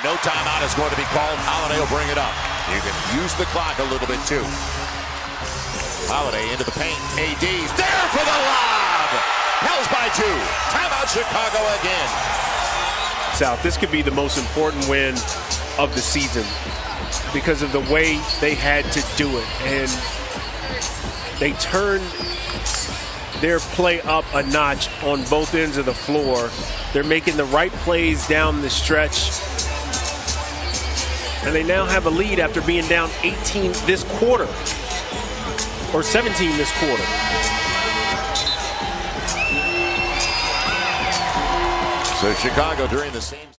No timeout is going to be called. Holiday will bring it up. You can use the clock a little bit too. Holiday into the paint. AD's there for the lob. Hells by 2. Timeout Chicago again. South, this could be the most important win of the season because of the way they had to do it. And they turned their play up a notch on both ends of the floor. They're making the right plays down the stretch. And they now have a lead after being down 18 this quarter, or 17 this quarter. So Chicago during the same